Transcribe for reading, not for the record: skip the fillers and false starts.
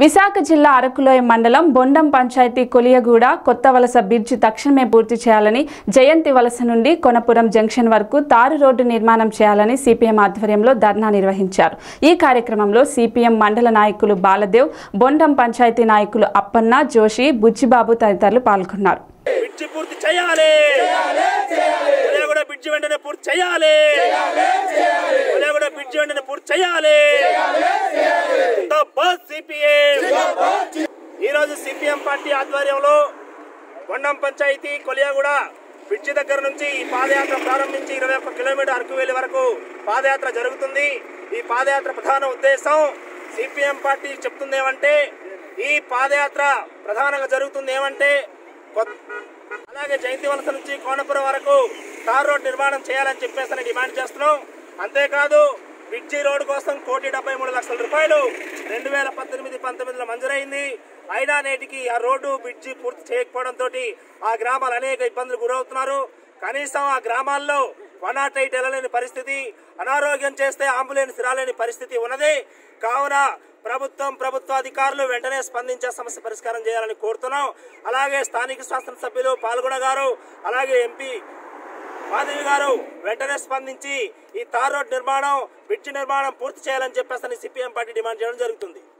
విశాఖ జిల్లా అరకులోయ మండలం బొండం పంచాయతీ కొలియగూడ కొత్త వలస బ్రిడ్జి తక్షణమే పూర్తి చేయాలని జయంతి వలస నుండి కొనపురం జంక్షన్ వరకు తారు రోడ్డు నిర్మాణం చేయాలని సిపిఎం ఆధ్వర్యంలో ధర్నా నిర్వహించారు। ఈ కార్యక్రమంలో సిపిఎం మండల నాయకులు బాలదేవ్, బొండం పంచాయతీ నాయకులు అప్పన్న, జోషి, బుచ్చిబాబు తదితరులు పాల్గొన్నారు। బ్రిడ్జి పూర్తి చేయాలి, కొలియగూడ బ్రిడ్జి వెంటనే పూర్తి చేయాలి, కొలియగూడ బ్రిడ్జి వెంటనే పూర్తి చేయాలి। ఈ రోజు సిపిఎం పార్టీ ఆధ్వర్యంలో బొండం పంచాయతీ కొలియగూడ బ్రిడ్జి దగ్గర నుంచి ఈ పాదయాత్ర ప్రారంభించి 21 కిలోమీటర్ అరకువేలి వరకు పాదయాత్ర జరుగుతుంది। ఈ పాదయాత్ర ప్రధాన ఉద్దేశం సిపిఎం పార్టీ చెప్తుంది ఏమంటే, ఈ పాదయాత్ర ప్రధానంగా జరుగుతుంది ఏమంటే అలాగే జయంతి వలస నుంచి కోనపురం వరకు తార్ రోడ్ నిర్మాణం చేయాలని చెప్పేసి డిమాండ్ చేస్తున్నాం। అంతేకాదు బ్రిడ్జి రోడ్డు కోసం 1,73,00,000 రూపాయలు 2018-19లో మంజూరైంది। అయినా నేటికి ఆ రోడ్డు బ్రిడ్జి పూర్తి చేయకపోవడంతో ఆ గ్రామాలు అనేక ఇబ్బందులు గురవుతున్నారు। కనీసం ఆ గ్రామాల్లో 108 వెళ్ళలేని పరిస్థితి, అనారోగ్యం చేస్తే అంబులెన్స్ రాలేని పరిస్థితి ఉన్నది। కావున ప్రభుత్వాధికారులు వెంటనే స్పందించే సమస్య పరిష్కారం చేయాలని కోరుతున్నాం। అలాగే స్థానిక శాసనసభ్యులు పాల్గొన గారు, అలాగే ఎంపీ మాధవి గారు వెంటనే స్పందించి ఈ తార్ రోడ్ నిర్మాణం, బ్రిడ్జి నిర్మాణం పూర్తి చేయాలని చెప్పేసి సిపిఎం పార్టీ డిమాండ్ చేయడం జరుగుతుంది।